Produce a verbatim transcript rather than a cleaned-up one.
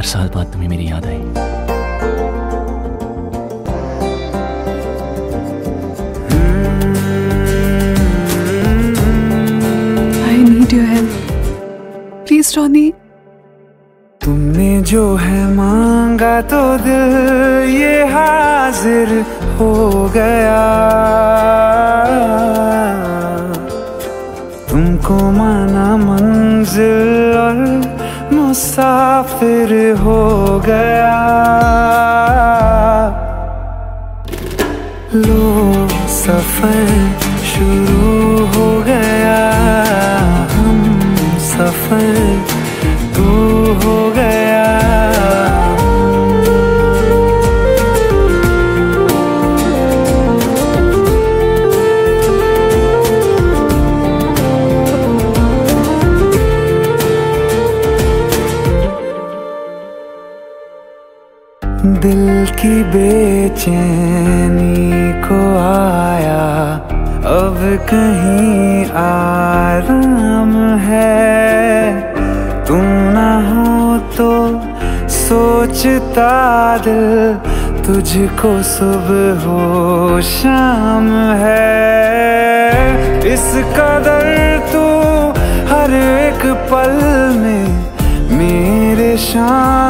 हर साल बाद तुम्हें मेरी याद आई। I need your help. Please, Ronnie. तुमने जो है मांगा तो दिल ये हाजिर हो गया। तुमको माना मंजिल और मुसाफिर हो गया। लो सफर शुरू हो गया, हम सफर तू हो गया। दिल की बेचैनी को आया अब कहीं आराम है। तू ना हो तो सोचता दिल तुझको सुबह हो शाम है। इस कदर तू हर एक पल में मेरे शाम